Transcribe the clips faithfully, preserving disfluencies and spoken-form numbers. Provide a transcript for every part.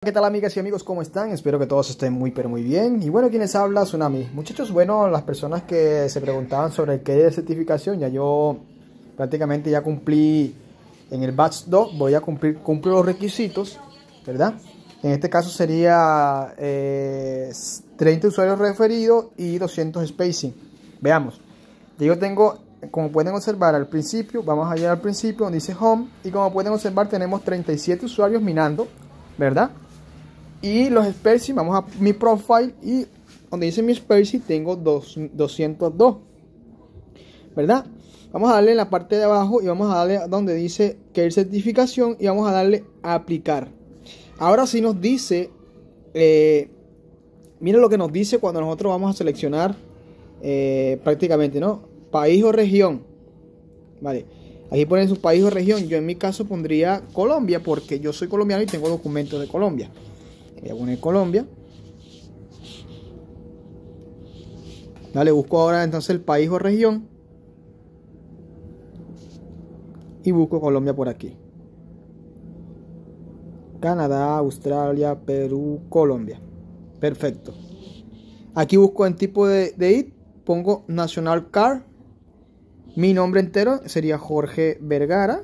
¿Qué tal, amigas y amigos? ¿Cómo están? Espero que todos estén muy pero muy bien. Y bueno, quienes habla, Tsunami. Muchachos, bueno, las personas que se preguntaban sobre el que de certificación, ya yo prácticamente ya cumplí en el batch dos, voy a cumplir cumplo los requisitos, ¿verdad? En este caso sería eh, treinta usuarios referidos y doscientos spacing. Veamos. Yo tengo, como pueden observar al principio, vamos a ir al principio donde dice home, y como pueden observar tenemos treinta y siete usuarios minando, ¿verdad? Y los spacing, vamos a mi profile y donde dice mi spacing tengo dos, doscientos dos, ¿verdad? Vamos a darle en la parte de abajo y vamos a darle donde dice que es certificación y vamos a darle a aplicar. Ahora sí nos dice, eh, miren lo que nos dice cuando nosotros vamos a seleccionar eh, prácticamente, ¿no? País o región, ¿vale? Aquí ponen su país o región. Yo en mi caso pondría Colombia porque yo soy colombiano y tengo documentos de Colombia. Voy a poner Colombia. Dale, busco ahora entonces el país o región. Y busco Colombia por aquí. Canadá, Australia, Perú, Colombia. Perfecto. Aquí busco en tipo de, de I D. Pongo National Card. Mi nombre entero sería Jorge Vergara.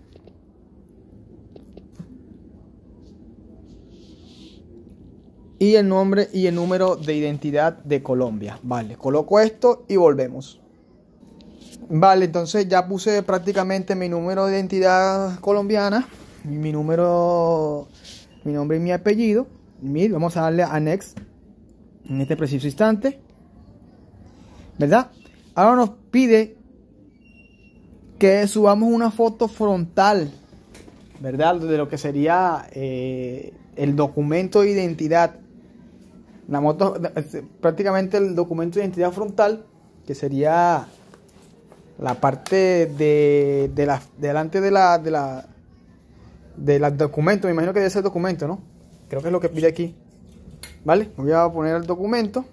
Y el nombre y el número de identidad de Colombia. Vale, coloco esto y volvemos. Vale, entonces ya puse prácticamente mi número de identidad colombiana. Mi número, mi nombre y mi apellido. Vamos a darle a Next en este preciso instante, ¿verdad? Ahora nos pide que subamos una foto frontal, ¿verdad? De lo que sería eh, el documento de identidad. La moto, prácticamente el documento de identidad frontal, que sería la parte de, de la delante de la de la del documento. Me imagino que debe ser el documento, ¿no? Creo que es lo que pide aquí. Vale, voy a poner el documento.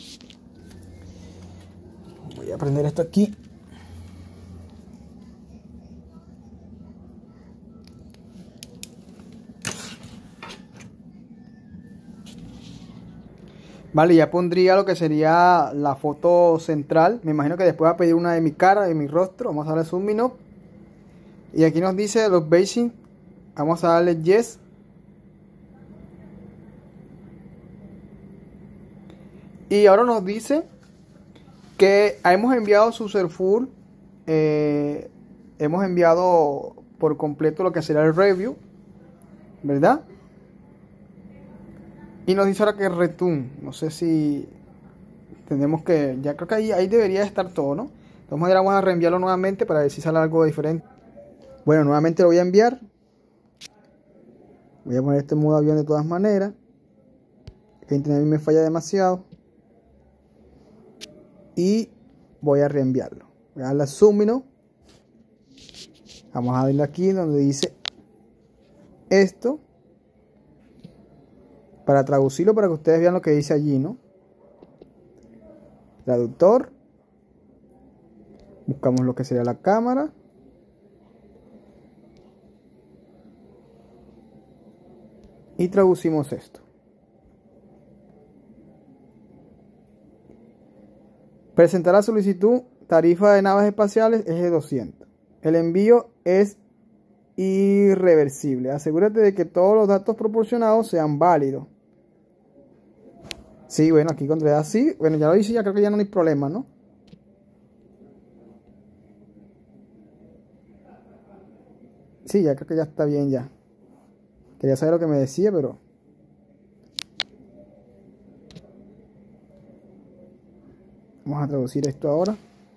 Voy a prender esto aquí. Vale, ya pondría lo que sería la foto central. Me imagino que después va a pedir una de mi cara, de mi rostro. Vamos a darle zoom in up. Y aquí nos dice los basic. Vamos a darle yes. Y ahora nos dice que hemos enviado su Surfur. Eh, hemos enviado por completo lo que será el review, ¿verdad? Y nos dice ahora que return. No sé si tenemos que... Ya creo que ahí, ahí debería estar todo, ¿no? De todas maneras vamos a reenviarlo nuevamente para ver si sale algo diferente. Bueno, nuevamente lo voy a enviar. Voy a poner este modo avión de todas maneras. El internet me falla demasiado. Y voy a reenviarlo. Voy a darle a zoom in. Vamos a darle aquí donde dice esto. Para traducirlo, para que ustedes vean lo que dice allí, ¿no? Traductor. Buscamos lo que sería la cámara. Y traducimos esto. Presentar la solicitud. Tarifa de naves espaciales es de doscientos. El envío es irreversible. Asegúrate de que todos los datos proporcionados sean válidos. Sí, bueno, aquí cuando le da así, bueno, ya lo hice, ya creo que ya no hay problema, ¿no? Sí, ya creo que ya está bien ya. Quería saber lo que me decía, pero... Vamos a traducir esto ahora.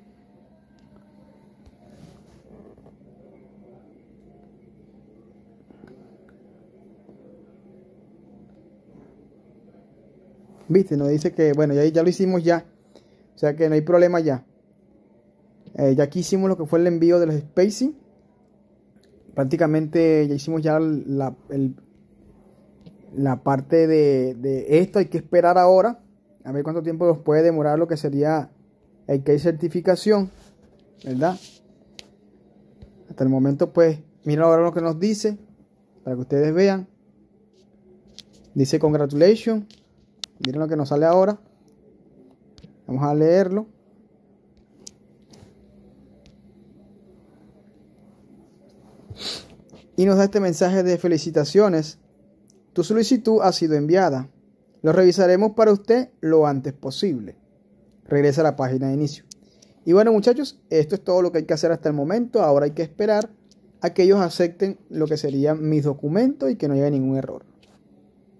Viste, nos dice que, bueno, ya, ya lo hicimos ya. O sea que no hay problema ya. Eh, ya aquí hicimos lo que fue el envío de los spacing. Prácticamente ya hicimos ya la, el, la parte de, de esto. Hay que esperar ahora. A ver cuánto tiempo nos puede demorar lo que sería el que hay certificación. ¿Verdad? Hasta el momento pues, miren ahora lo que nos dice. Para que ustedes vean. Dice congratulations. Miren lo que nos sale ahora. Vamos a leerlo. Y nos da este mensaje de felicitaciones. Tu solicitud ha sido enviada. Lo revisaremos para usted lo antes posible. Regresa a la página de inicio. Y bueno, muchachos, esto es todo lo que hay que hacer hasta el momento. Ahora hay que esperar a que ellos acepten lo que serían mis documentos y que no haya ningún error.